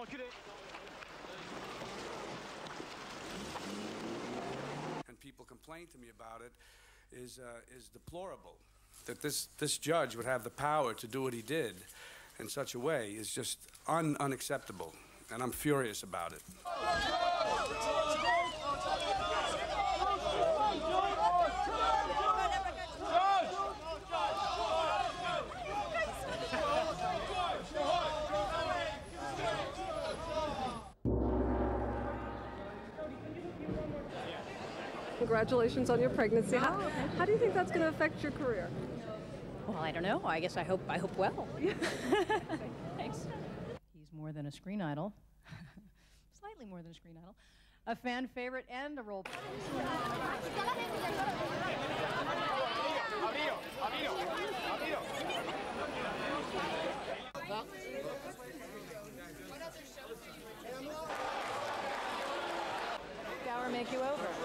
reculez. And people complain to me about it is deplorable. That this judge would have the power to do what he did in such a way is just unacceptable, and I'm furious about it. Congratulations on your pregnancy. How do you think that's going to affect your career? Well, I don't know. I guess I hope well. Thanks. He's more than a screen idol. Slightly more than a screen idol. A fan favorite and a role. Hour make you over.